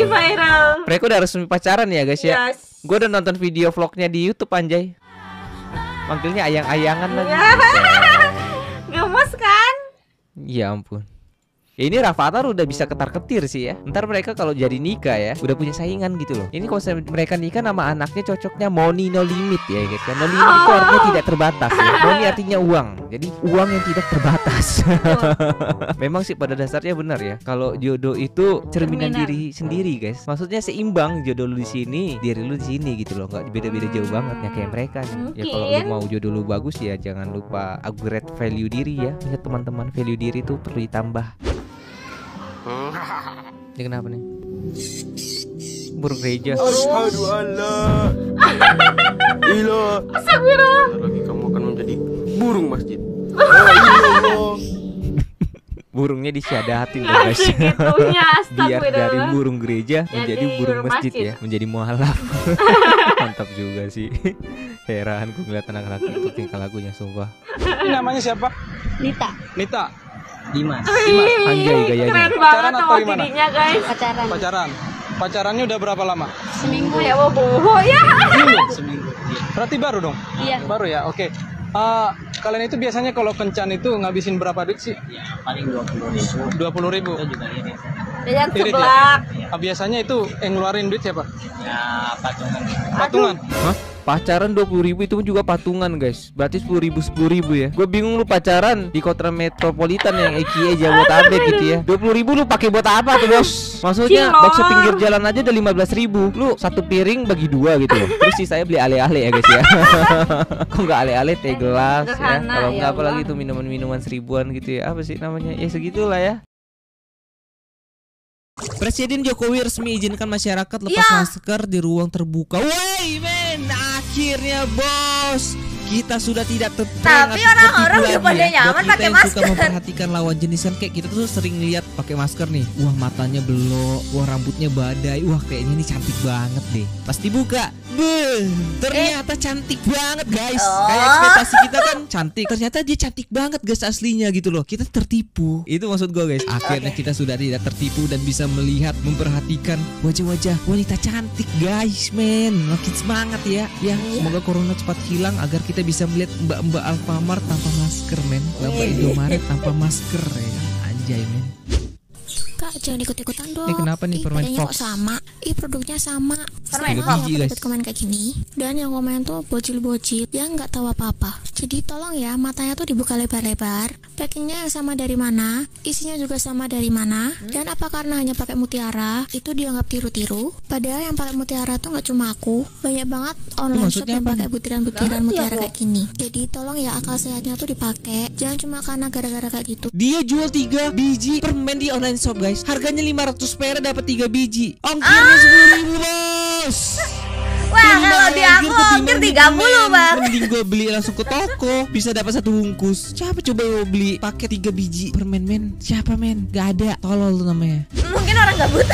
viral. Mereka udah resmi pacaran ya guys ya. Yes. Gue udah nonton video vlognya di YouTube anjay. Manggilnya ayang-ayangan lagi. Gemes kan? Ya ampun. Ya ini Rafathar udah bisa ketar-ketir sih ya. Ntar mereka kalau jadi nikah ya udah punya saingan gitu loh. Ini kalau mereka nikah nama anaknya cocoknya Money No Limit ya guys. No limit itu artinya tidak terbatas ya. Money artinya uang. Jadi uang yang tidak terbatas. Memang sih pada dasarnya benar ya. Kalau jodoh itu cerminan diri sendiri guys. Maksudnya seimbang jodoh lu di sini, diri lu di sini gitu loh. Nggak beda-beda jauh banget ya kayak mereka nih. Ya kalau lu mau jodoh lu bagus ya jangan lupa upgrade value diri ya. Ingat teman-teman, value diri itu perlu ditambah. Ini kenapa nih? Burung gereja. Asyhadu alla ilaha Astagfirullah. lagi kamu akan menjadi burung masjid. Burungnya disyadatin loh guys. Segitunya, Biar dari astagfirullah. burung gereja menjadi Jadi burung burung masjid masjid. ya, menjadi mualaf. Mantap juga sih. Heran gue ngeliat anak laki itu tingkah lagunya sumpah. Ini namanya siapa? Nita. Nita. Dimas. Anjay gayanya. Keren Pacaran banget atau sama gimana? tidinya guys. Pacaran. Pacaran. Pacarannya udah berapa lama? Seminggu. Ya bobo ya. Seminggu. Berarti baru dong? Iya. Baru ya, oke. Kalian itu biasanya kalau kencan itu ngabisin berapa duit sih? Ya, paling 20.000. 20.000. Itu juga irit. Jajan Irit ya? seblak. Biasanya itu yang ngeluarin duit siapa? Ya, patungan. Patungan. Hah? Pacaran 20.000 itu pun juga patungan guys. Berarti 10.000 ya. Gue bingung lu pacaran di kota metropolitan yang EKE Jabodetabek gitu ya. 20.000 lu pakai buat apa tuh bos? Maksudnya Cilok. bakso pinggir jalan aja udah 15.000. Lu satu piring bagi dua gitu loh. Terus sih saya beli ale-ale ya guys ya. Kok nggak ale-ale teh gelas ya? Sederhana, Kalau ya nggak apa Allah. lagi tuh minuman-minuman seribuan gitu ya. Apa sih namanya? Ya segitulah ya. Presiden Jokowi resmi izinkan masyarakat lepas masker di ruang terbuka. Wey men, akhirnya bos, kita sudah tidak Tapi orang-orang udah pada nyaman pakai Buat kita yang suka masker. memperhatikan lawan jenis kan kayak kita tuh sering lihat pakai masker nih. Wah matanya belok, wah rambutnya badai, wah kayaknya ini cantik banget deh. Pas dibuka, beuh, ternyata cantik banget guys. Kayak ekspektasi kita kan cantik, ternyata dia cantik banget guys aslinya gitu loh. Kita tertipu. Itu maksud gue guys. Akhirnya kita sudah tidak tertipu dan bisa melihat, memperhatikan wajah-wajah wanita cantik guys, men. Makin semangat ya. Ya, semoga corona cepat hilang agar kita bisa melihat mbak-mbak Alfamart tanpa masker, men. Mbak Indomaret tanpa masker ya. Anjay, men. Kak, jangan ikut-ikutan dong. Ini kenapa nih permen Padanya Fox? kok sama? Produknya sama. Permen Fox. Fox. Dapat komen kayak gini. Dan yang komen tuh bocil-bocil yang nggak tahu apa-apa. Jadi tolong ya, matanya tuh dibuka lebar-lebar. Packingnya yang sama dari mana? Isinya juga sama dari mana? Dan apa karena hanya pakai mutiara itu dianggap tiru-tiru? Padahal yang pakai mutiara tuh nggak cuma aku. Banyak banget online shop maksudnya yang apa? pakai butiran-butiran mutiara kayak gini. Jadi tolong ya akal sehatnya tuh dipakai. Jangan cuma karena gara-gara kayak gitu. Dia jual 3 biji permen di online shop guys. Harganya 500 perak dapat 3 biji. Ongkirnya 10.000 bos. Wah, kalau di aku ongkir 30 bang. Mending gue beli langsung ke toko, bisa dapat 1 bungkus. Siapa coba yang mau beli paket 3 biji permen men? Siapa men? Gak ada. Tolol lu namanya. Mungkin orang gabut.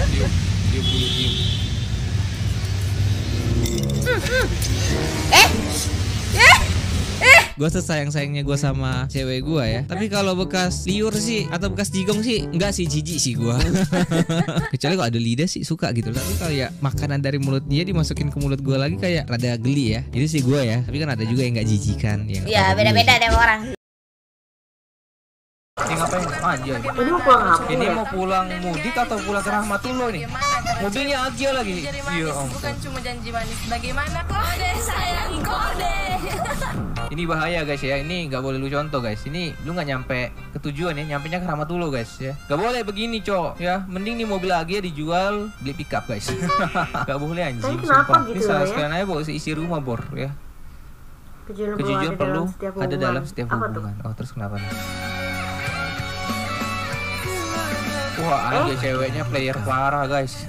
Gue sesayang-sayangnya gue sama cewek gue ya. Tapi kalau bekas liur sih atau bekas jigong sih enggak sih, jijik sih gue. Kecuali kalau ada lidah sih suka gitu. Tapi kalau ya makanan dari mulut dia dimasukin ke mulut gue lagi kayak rada geli ya. Itu sih gue ya. Tapi kan ada juga yang nggak jijikan. Ya beda-beda deh orang. Ini ngapain? Anjay. Ini mau pulang apa? Ini mau pulang mudik atau pulang ke Rahmatullah nih? Mobilnya aja lagi. Iya om. Bukan cuma janji manis. Bagaimana kode sayang kode? Ini bahaya guys ya. Ini nggak boleh lu contoh guys. Ini lu nggak nyampe ke tujuan ya. Nyampenya ke Rahmatullah guys ya. Gak boleh begini cok ya. Mending nih mobil lagi ya dijual beli pickup guys. Gak boleh anjing. Kenapa Sumpah. gitu Ini salah ya? sekalian aja bawa isi rumah bor ya. Kejujuran perlu ada dalam setiap hubungan. Oh terus kenapa nih? Wah aja ceweknya player parah guys.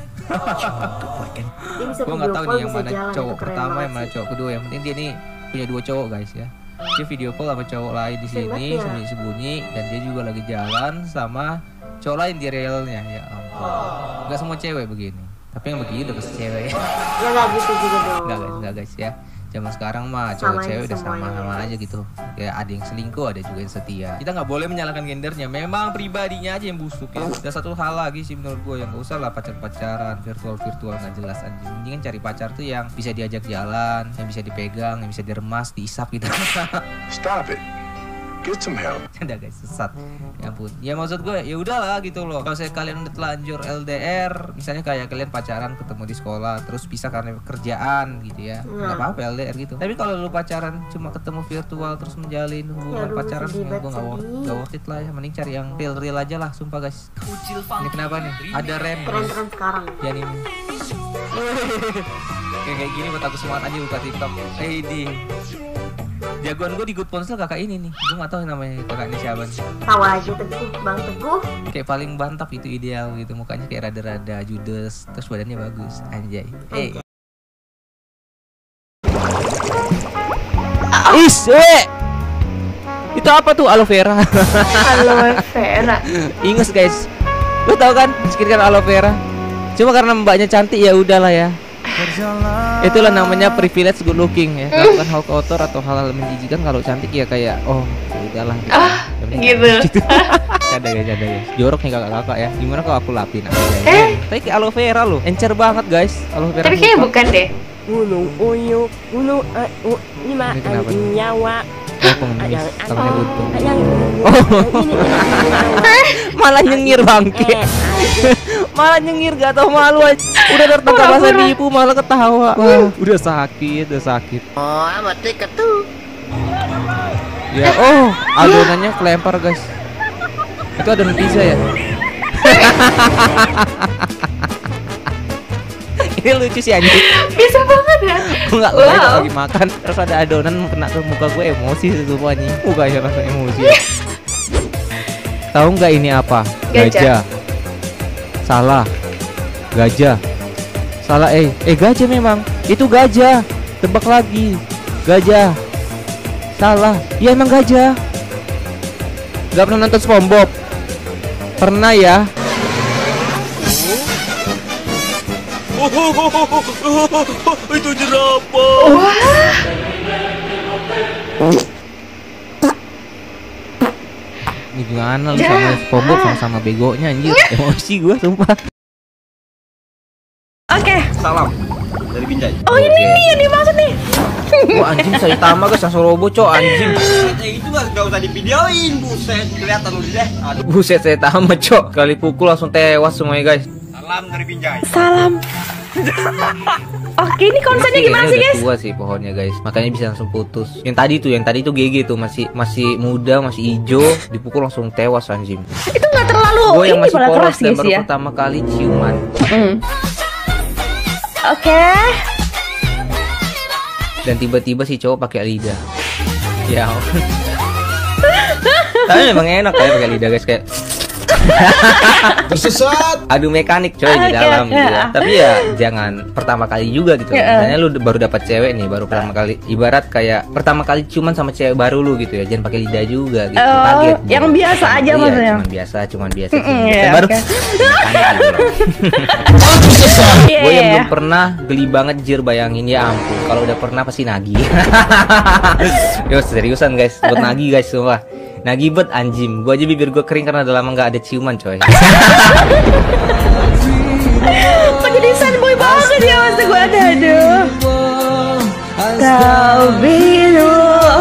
Gue nggak tahu nih yang mana cowok pertama, yang mana cowok kedua. Yang penting dia nih punya 2 cowok guys ya. Dia video call sama cowok lain di sini sembunyi-sembunyi, dan dia juga lagi jalan sama cowok lain di realnya. Ya ampun. Gak semua cewek begini. Tapi yang begini udah pasti cewek. Ya nggak gitu juga dong. Enggak guys ya. Zaman sekarang mah Sama cewek-cewek udah semuanya. sama-sama aja gitu. Ya ada yang selingkuh, ada juga yang setia. Kita nggak boleh menyalahkan gendernya. Memang pribadinya aja yang busuk ya. Dan satu hal lagi sih menurut gue, yang gak usah lah pacaran virtual nggak jelas anjing. Mendingan cari pacar tuh yang bisa diajak jalan, yang bisa dipegang, yang bisa diremas, diisap gitu. Stop it. Get some help. Ada guys, sesat. Ya ampun. Ya maksud gue ya udahlah gitu loh. Kalau saya kalian udah telanjur LDR, misalnya kayak kalian pacaran ketemu di sekolah terus pisah karena kerjaan gitu ya. Enggak apa-apa LDR gitu. Tapi kalau lu pacaran cuma ketemu virtual terus menjalin hubungan Aduh, pacaran sedih ya gue banget, sedih. nggak worth it lah ya. Mending cari yang real aja lah, sumpah guys. Ini kenapa nih? Ada rem. Keren-keren sekarang. Ya nih. Kayak gini buat aku semangat aja buka TikTok. Di jagoan gue di Good Ponsel kakak ini nih. Gue gak tahu namanya kakak ini siapa nih. Tahu aja Teguh, Bang Teguh. Kayak paling bantap itu ideal gitu. Mukanya kayak rada-rada judes, terus badannya bagus. Anjay. Itu apa tuh? Aloe vera. Aloe vera. Ingus guys. Lu tahu kan skincare aloe vera? Cuma karena mbaknya cantik ya udahlah ya. Itulah namanya privilege good looking ya. Lakukan hal kotor atau hal-hal menjijikan kalau cantik ya kayak oh ya udahlah gitu. Gitu. Canda guys. Jorok nih kakak-kakak ya. Gimana kalau aku lapin aja. Tapi kayak aloe vera loh. Encer banget guys aloe vera. Tapi kayaknya bukan deh. Gunung Uyuk, Gunung Lima Ini kenapa? Nyawa. Oh, pengemis. Tangannya buntung. Yang ini Malah nyengir bangke. Malah nyengir gak tau malu aja. Udah tertangkap basah tipu malah ketawa. Wah, udah sakit. Oh, mati ketu. Ya, adonannya kelempar guys. Itu adonan pizza ya. Ini lucu sih anjing. Bisa banget ya. Gue gak ngeliat lagi makan terus ada adonan kena ke muka gue, emosi sumpah nih. Mukanya rasa emosi. Tahu nggak ini apa? Gajah. Salah. Gajah. Salah gajah memang. Itu gajah. Tebak lagi. Gajah. Salah. Ya emang gajah. Gak pernah nonton SpongeBob? Pernah ya? Itu jerapah. Ini gimana lu sama SpongeBob sama begonya anjir. Emosi gua sumpah. Oke. Salam dari Binjai. Oh ini nih yang dimaksud nih. Wah anjing Saitama guys, langsung robo cok anjing. Itu gak usah divideoin, buset, kelihatan lu deh. Aduh. Buset Saitama cok, kali pukul langsung tewas semuanya guys. Salam dari Binjai. Salam. Oke, ini konsepnya gimana sih guys? Udah tua sih pohonnya guys, makanya bisa langsung putus. Yang tadi tuh GG tuh masih muda, masih hijau, dipukul langsung tewas anjing. Itu nggak terlalu Gue yang masih polos dan guys baru ya. pertama kali ciuman. Oke. Dan tiba-tiba si cowok pakai lidah. Ya. Tapi memang enak kayak pakai lidah guys kayak. Tersesat. Adu mekanik coy di dalam gitu ya. Tapi ya jangan pertama kali juga gitu. Misalnya lu baru dapat cewek nih, baru pertama kali, ibarat kayak pertama kali cuman sama cewek baru lu gitu ya. Jangan pakai lidah juga gitu. Kaget. Yang biasa aja Iya, maksudnya. cuman biasa. Baru gue yang belum pernah geli banget jir, bayangin ya ampun. Kalau udah pernah pasti nagih. Yo seriusan guys, buat nagih guys semua. Nagih bet anjing. Gue aja bibir gue kering karena udah lama nggak ada ciuman coy. Kok jadi sad boy banget ya mas gue aduh. Kau biru.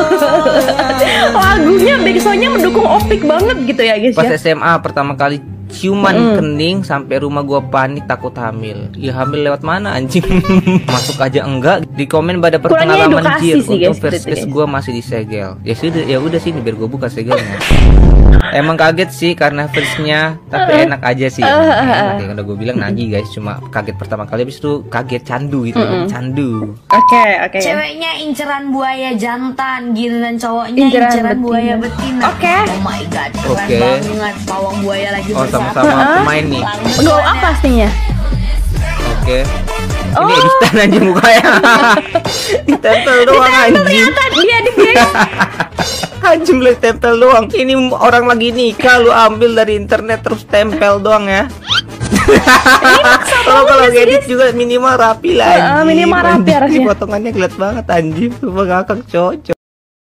Lagunya backsoundnya mendukung Opik banget gitu ya guys Pas ya. SMA pertama kali ciuman kening sampai rumah gua panik takut hamil. Ya hamil lewat mana anjing? Masuk aja enggak. Di komen pada Kurangnya perpengalaman edukasi jir sih, untuk guys, versus guys. gua masih disegel. Ya udah sini biar gua buka segelnya. Emang kaget sih karena versinya, tapi enak aja sih. Enak ya, udah gue bilang nagih guys, cuma kaget pertama kali, habis itu kaget candu gitu, candu. Oke. Ceweknya inceran buaya jantan, giliran cowoknya Inceran inceran betina. buaya betina. Oke. Oh my god, keren Oke. banget. Pawang buaya lagi Oh bersatu. sama-sama pemain nih. Go apa pastinya? Oke. Ini editan aja mukanya. Ditempel doang anjing. Ternyata dia di guys. Anjing boleh tempel doang. Ini orang lagi nikah lu ambil dari internet terus tempel doang ya. Kalau ngedit juga minimal rapi lah. Minimal rapi harusnya. Potongannya gelap banget anjir. Coba ngakak cocok.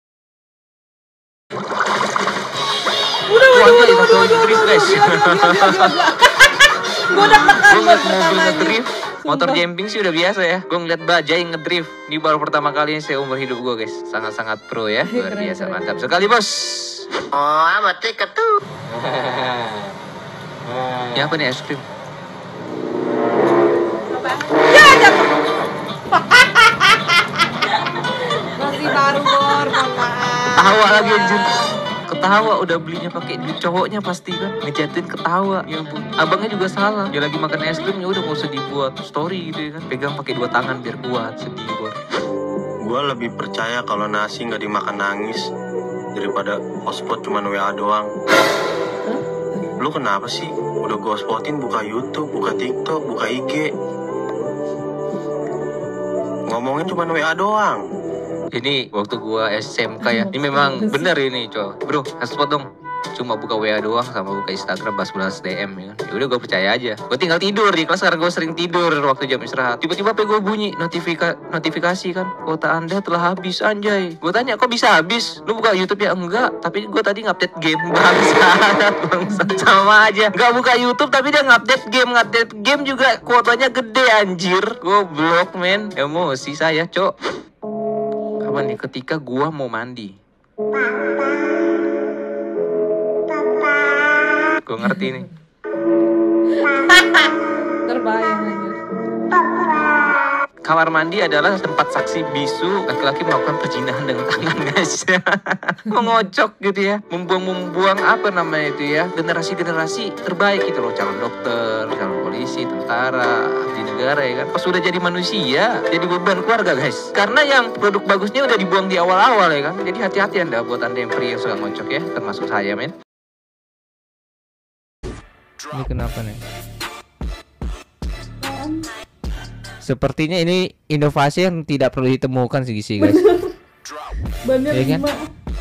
Gue udah tekan buat pertamanya. Motor jumping sih udah biasa ya. Gue ngeliat Bajai ngedrift. Ini baru pertama kalinya saya umur hidup gue guys. Sangat-sangat pro ya. Luar biasa, mantap sekali bos. Oh, amat tiket tuh. Ya apa nih es krim? Ya jatuh. Masih baru Bor, mohon maaf. Tawa lagi anjir. Ketawa udah belinya pakai duit cowoknya pasti kan, ngejatuhin ketawa. Ya ampun, abangnya juga salah. Dia lagi makan es krim, ya udah nggak usah dibuat story gitu ya kan. Pegang pakai 2 tangan biar kuat. Sedih Bor. Gue lebih percaya kalau nasi nggak dimakan nangis daripada hotspot cuman WA doang. Lu kenapa sih? Udah gue spotin buka YouTube, buka TikTok, buka IG. Ngomongin cuman WA doang. Ini waktu gua SMK ya. Ini memang bener ini, coy. Bro, hotspot dong. Cuma buka WA doang sama buka Instagram balas DM ya. Ya udah gua percaya aja. Gua tinggal tidur di kelas karena gua sering tidur waktu jam istirahat. Tiba-tiba HP gua bunyi notifikasi kan. Kuota Anda telah habis anjay. Gua tanya kok bisa habis? Lu buka YouTube ya? Enggak, tapi gua tadi ngupdate game. Bangsa sama aja. Enggak buka YouTube tapi dia ngupdate game juga kuotanya gede anjir. Goblok men. Emosi saya, Cok. Apa nih ketika gua mau mandi? Gua ngerti nih. Terbayang aja. Kamar mandi adalah tempat saksi bisu laki-laki melakukan perzinahan dengan tangan guys. Mengocok gitu ya, membuang apa namanya itu ya, generasi terbaik gitu loh, calon dokter, calon polisi, tentara, abdi negara ya kan. Pas sudah jadi manusia, jadi beban keluarga guys. Karena yang produk bagusnya udah dibuang di awal-awal ya kan. Jadi hati-hati Anda buat Anda yang pria yang suka ngocok ya, termasuk saya men. Ini kenapa nih? Sepertinya ini inovasi yang tidak perlu ditemukan sih guys. Bannya ya kan?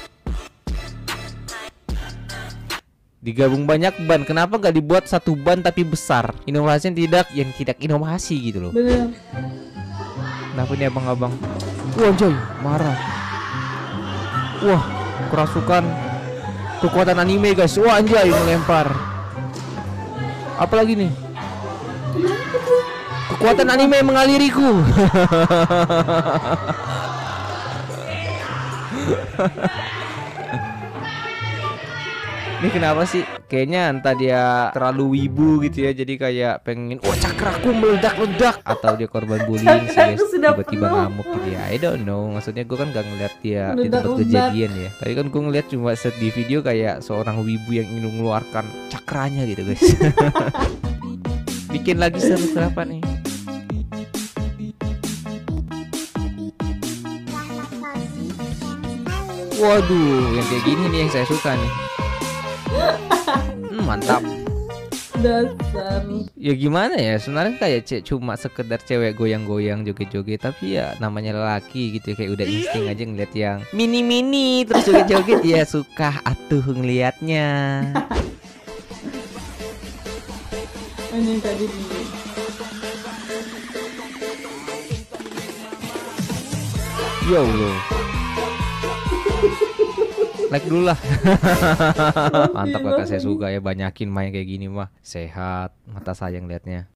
Digabung banyak ban, kenapa nggak dibuat satu ban tapi besar? Inovasi yang tidak inovasi gitu loh. Bener. Kenapa nih abang-abang? Wah Joy, marah. Wah, kerasukan kekuatan anime guys. Wah anjay, melempar. Apalagi nih? Kekuatan anime mengaliriku. Ini kenapa sih? Kayaknya entah dia terlalu wibu gitu ya. Jadi kayak pengen cakraku meledak-ledak. Atau dia korban bullying sih guys. Tiba-tiba ngamuk gitu ya. I don't know. Maksudnya gue kan gak ngeliat dia di tempat kejadian ya. Tapi kan gue ngeliat cuma set di video kayak seorang wibu yang ingin mengeluarkan cakranya gitu guys. Bikin lagi seru kenapa nih? Waduh, yang kayak gini nih yang saya suka nih. Mantap. Dasar. Ya gimana ya, sebenarnya kayak cuma sekedar cewek goyang-goyang joget-joget. Tapi ya namanya lelaki gitu, kayak udah insting aja ngeliat yang mini-mini terus joget-joget. Ya suka atuh ngeliatnya. Ini tadi Yo lo. Like dulu lah. Mantap kakak, saya suka ya, banyakin main kayak gini mah. Sehat, mata sayang liatnya.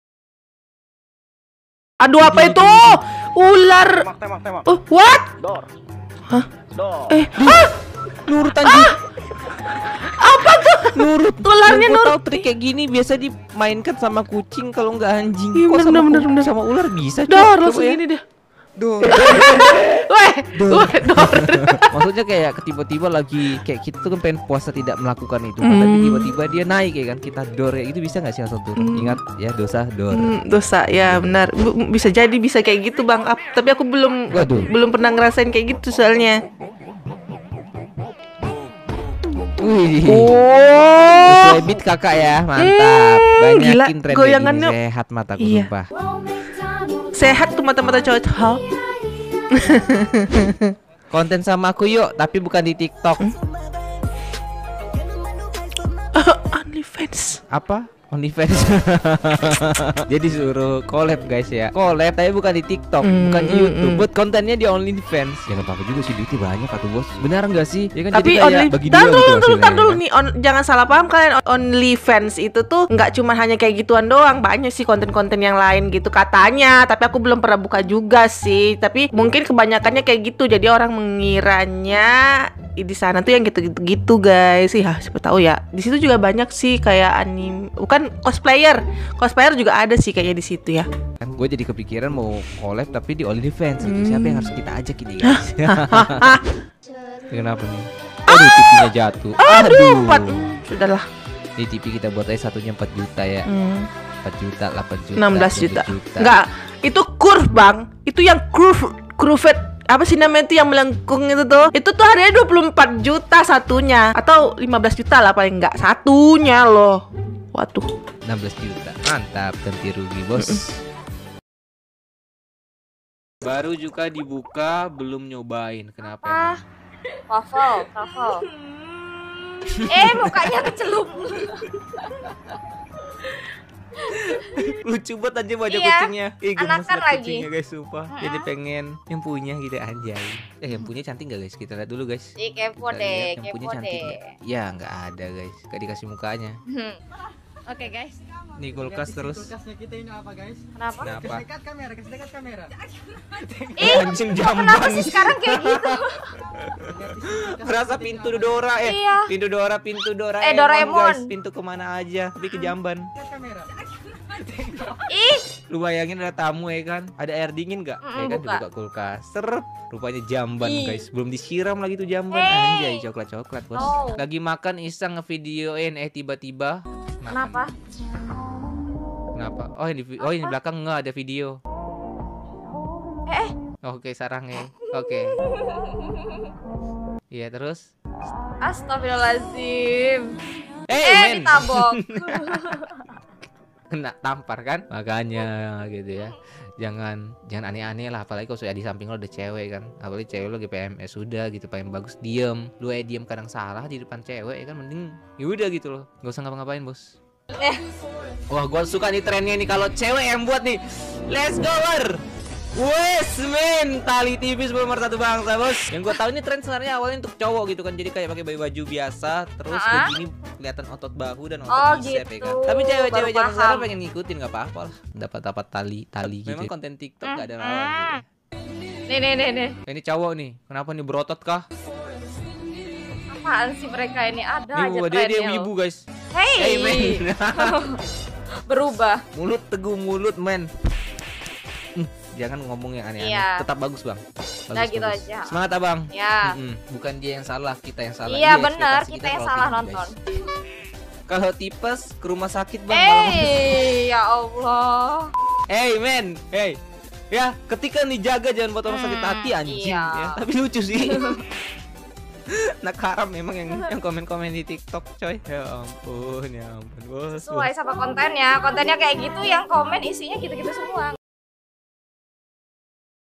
Aduh apa itu? Ular. What? Dor. Hah? Dor. Nurut anjing. Apa tuh? Nurut. Ularnya nurut. nurut. Tahu trik kayak gini biasa dimainkan sama kucing kalau nggak anjing. Iya, Kok bener. sama ular bisa? Dor, langsung gini deh. Dor. Dor. Maksudnya kayak tiba-tiba lagi kayak kita tuh kan pengen puasa tidak melakukan itu, tapi tiba-tiba dia naik ya kan, kita dor ya, itu bisa nggak sih langsung turun? Ingat ya, dosa dor. Dosa ya benar. Bisa jadi bisa kayak gitu Bang. Tapi aku belum pernah ngerasain kayak gitu soalnya. Wih. Oh. Sesuai beat kakak ya, mantap. Banyakin tren goyangannya ini, sehat mataku sumpah. Sehat tuh mata-mata cowok. Konten sama aku yuk, tapi bukan di TikTok. OnlyFans. Apa? OnlyFans. Jadi suruh collab guys ya. Collab tapi bukan di TikTok, bukan di YouTube. Buat kontennya di OnlyFans. Jangan apa-apa juga sih, duitnya banyak atau bos. Benar enggak sih? Ya kan, tapi jadi kayak bagi dua gitu dulu nih, jangan salah paham kalian. OnlyFans itu tuh nggak cuma hanya kayak gituan doang, banyak sih konten-konten yang lain gitu katanya. Tapi aku belum pernah buka juga sih. Tapi mungkin kebanyakannya kayak gitu. Jadi orang mengiranya di sana tuh yang gitu guys. Ya siapa tahu ya. Di situ juga banyak sih kayak anime, bukan cosplayer juga ada sih kayaknya di situ ya. Kan gue jadi kepikiran mau collab tapi di OnlyFans gitu. Siapa yang harus kita ajak ini guys? Kenapa nih? Aduh, TV-nya jatuh. Aduh. Sudahlah. Di TV kita buat aja satunya 4 juta ya. 4 juta, 8 juta, 16 juta. Enggak, itu curve bang. Itu yang curved. Apa sih namanya itu yang melengkung itu tuh? Itu tuh harganya 24 juta satunya. Atau 15 juta lah paling enggak. Satunya loh. Waduh, 16 juta. Mantap, ganti rugi bos. Baru juga dibuka, belum nyobain. Kenapa? Waffle. Mukanya kecelup. Lucu banget aja wajah Iya, kucingnya. Gemes anakan banget lagi. kucingnya guys, sumpah. Jadi pengen yang punya gitu anjay. Yang punya cantik gak guys? Kita lihat dulu guys. Ih, kepo Kita lihat deh, yang kepo punya cantik deh. gak? Ya nggak ada guys, gak dikasih mukanya. Oke guys. Nih kulkas terus. Kulkasnya kita ini apa guys? Kenapa? Kenapa? Kasih dekat kamera. Ih, Anjing kenapa jamban. sih sekarang kayak gitu? Berasa pintu Dora ya. Iya. Pintu Dora. Doraemon. Guys, pintu kemana aja tapi ke jamban. Ih, Lu bayangin ada tamu ya kan, ada air dingin nggak? Ya kan buka. dibuka kulkas, seret, rupanya jamban Ih. guys, belum disiram lagi tuh jamban. Hey. Anjay, coklat bos. Oh. Lagi makan iseng ngevideoin, tiba-tiba. kenapa? Oh ini di belakang nggak ada video. Oke sarangnya, oke. Iya terus. Astagfirullahaladzim. Men. Ditabok. Kena tampar kan, makanya gitu ya. Jangan aneh-aneh lah, apalagi kalau sudah di samping lo ada cewek kan, apalagi cewek lo lagi PMS sudah gitu, paling bagus diem. Lu diem kadang salah di depan cewek ya kan, mending yaudah gitu loh, nggak usah ngapa-ngapain bos. Wah gua suka nih trennya nih kalau cewek yang buat nih. Let's go ler. Wes men, tali tipis pemersatu bangsa bos. Yang gue tahu ini tren sebenarnya awalnya untuk cowok gitu kan, jadi kayak pakai baju biasa, terus begini kelihatan otot bahu dan otot bicep gitu. ya kan. Tapi cewek-cewek zaman sekarang pengen ngikutin, nggak apa-apa lah. Dapat tali gitu. Memang konten TikTok gak ada lawan gitu. Nih. Ini cowok nih, kenapa nih berotot kah? Apaan sih mereka ini? Ada Ini aja dia trennya. wibu guys. Hey men. Berubah. Mulut teguh mulut men. Jangan ngomong yang aneh-aneh. Iya. Tetap bagus bang. Nah gitu aja. Semangat abang. Ya. Bukan dia yang salah, kita yang salah. Iya Dia benar, ekspektasi kita yang terlalu salah tinggi, nonton. guys. Kalau tipes ke rumah sakit bang. malam-malam. Ya Allah. Hey men, hey. Ya, ketika dijaga jangan buat orang sakit hati anjing iya. ya. Tapi lucu sih. Nak haram memang yang komen-komen di TikTok coy. Ya ampun bos. Sesuai sama kontennya. Kontennya kayak gitu, yang komen isinya gitu-gitu semua.